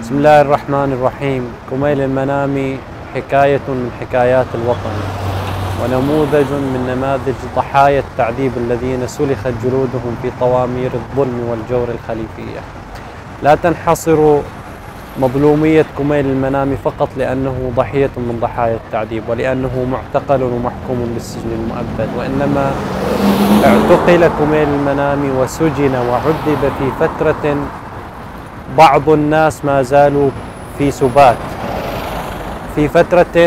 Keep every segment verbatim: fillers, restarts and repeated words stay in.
بسم الله الرحمن الرحيم. كميل المنامي حكاية من حكايات الوطن، ونموذج من نماذج ضحايا التعذيب الذين سلخت جلودهم في طوامير الظلم والجور الخليفية. لا تنحصر مظلومية كميل المنامي فقط لأنه ضحية من ضحايا التعذيب ولأنه معتقل ومحكوم بالسجن المؤبد، وإنما اعتقل كميل المنامي وسجن وعذب في فترة بعض الناس ما زالوا في سبات، في فترة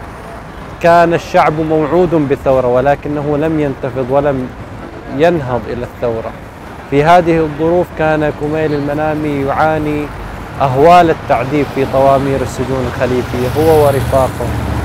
كان الشعب موعود بالثورة ولكنه لم ينتفض ولم ينهض إلى الثورة. في هذه الظروف كان كميل المنامي يعاني أهوال التعذيب في طوامير السجون الخليفية هو ورفاقه.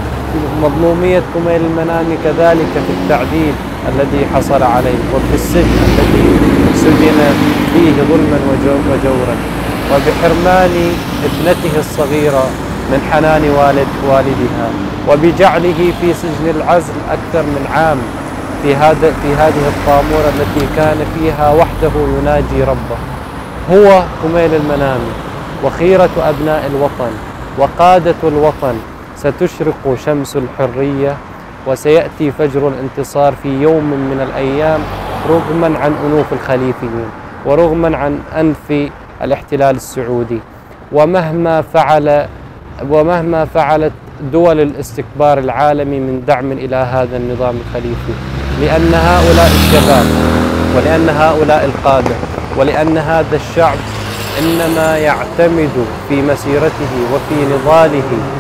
مظلومية كميل المنامي كذلك في التعذيب الذي حصل عليه وفي السجن الذي سجن فيه ظلما وجورا، وبحرمان ابنته الصغيرة من حنان والد والدها، وبجعله في سجن العزل أكثر من عام في هذا في هذه الطامورة التي كان فيها وحده يناجي ربه. هو كميل المنامي وخيرة أبناء الوطن وقادة الوطن. ستشرق شمس الحرية وسيأتي فجر الانتصار في يوم من الأيام، رغما عن أنوف الخليفيين ورغما عن أنف الاحتلال السعودي، ومهما فعل ومهما فعلت دول الاستكبار العالمي من دعم إلى هذا النظام الخليفي، لأن هؤلاء الشباب ولأن هؤلاء القادة ولأن هذا الشعب إنما يعتمد في مسيرته وفي نضاله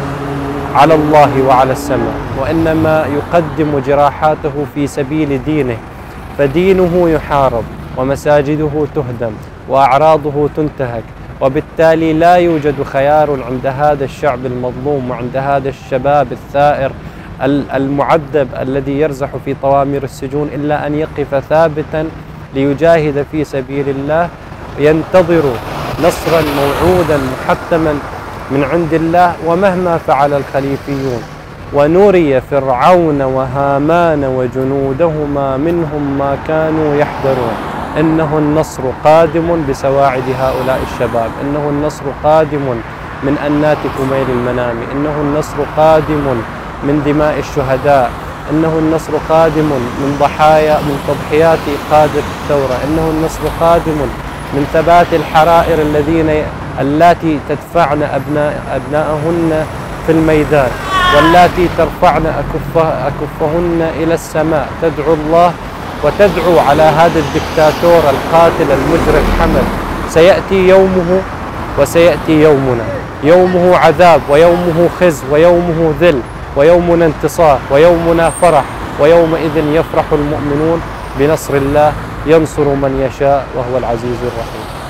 على الله وعلى السماء، وإنما يقدم جراحاته في سبيل دينه، فدينه يحارب ومساجده تهدم وأعراضه تنتهك، وبالتالي لا يوجد خيار عند هذا الشعب المظلوم وعند هذا الشباب الثائر المعذب الذي يرزح في طوامير السجون إلا أن يقف ثابتا ليجاهد في سبيل الله، ينتظر نصرا موعودا محتما من عند الله. ومهما فعل الخليفيون ونري فرعون وهامان وجنودهما منهم ما كانوا يحذرون، إنه النصر قادم بسواعد هؤلاء الشباب، إنه النصر قادم من أنات كميل المنامي، إنه النصر قادم من دماء الشهداء، إنه النصر قادم من ضحايا من تضحيات قادة الثورة، إنه النصر قادم من ثبات الحرائر الذين اللاتي تدفعن أبناء أبناءهن في الميدان، واللاتي ترفعن أكفه أكفهن إلى السماء تدعو الله وتدعو على هذا الدكتاتور القاتل المجرم حمد. سيأتي يومه وسيأتي يومنا، يومه عذاب ويومه خزي ويومه ذل ويومنا انتصار ويومنا فرح، ويومئذ يفرح المؤمنون بنصر الله ينصر من يشاء وهو العزيز الرحيم.